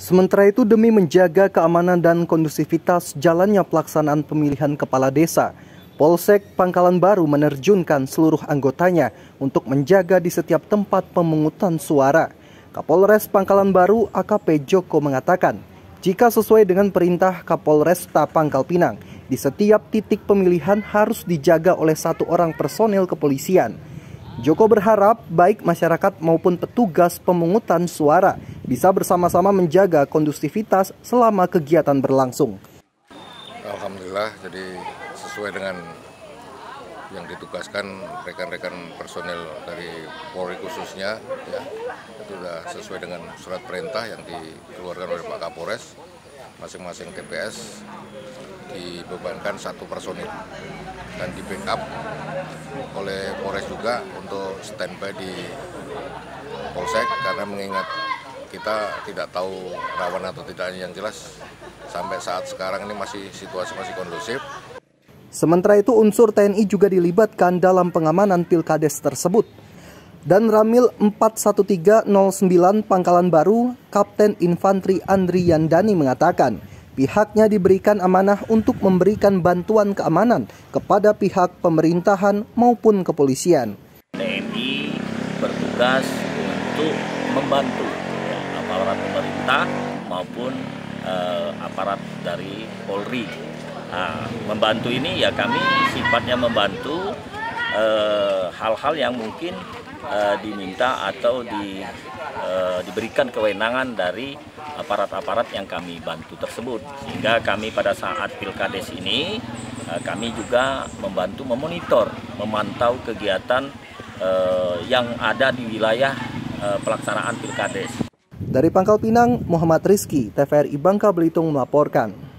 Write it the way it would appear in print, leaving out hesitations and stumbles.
Sementara itu, demi menjaga keamanan dan kondusivitas jalannya pelaksanaan pemilihan kepala desa, Polsek Pangkalan Baru menerjunkan seluruh anggotanya untuk menjaga di setiap tempat pemungutan suara. Kapolres Pangkalan Baru AKP Joko mengatakan, jika sesuai dengan perintah Kapolresta Pangkal Pinang, di setiap titik pemilihan harus dijaga oleh 1 orang personel kepolisian. Joko berharap baik masyarakat maupun petugas pemungutan suara bisa bersama-sama menjaga kondusivitas selama kegiatan berlangsung. Alhamdulillah, jadi sesuai dengan yang ditugaskan rekan-rekan personel dari Polri khususnya, ya, itu sudah sesuai dengan surat perintah yang dikeluarkan oleh Pak Kapolres. Masing-masing TPS dibebankan 1 personil dan di backup oleh Polres juga untuk standby di Polsek, karena mengingat kita tidak tahu rawan atau tidak, yang jelas sampai saat sekarang ini situasi masih kondusif. Sementara itu, unsur TNI juga dilibatkan dalam pengamanan pilkades tersebut. Dan Ramil 41309 Pangkalan Baru, Kapten Infantri Andri Yandani mengatakan, pihaknya diberikan amanah untuk memberikan bantuan keamanan kepada pihak pemerintahan maupun kepolisian. TNI bertugas untuk membantu aparat pemerintah maupun aparat dari Polri. Nah, membantu ini ya kami sifatnya membantu hal-hal yang mungkin diminta atau diberikan kewenangan dari aparat-aparat yang kami bantu tersebut. Sehingga kami pada saat pilkades ini kami juga membantu memonitor, memantau kegiatan yang ada di wilayah pelaksanaan pilkades. Dari Pangkal Pinang, Muhammad Rizky, TVRI Bangka Belitung melaporkan.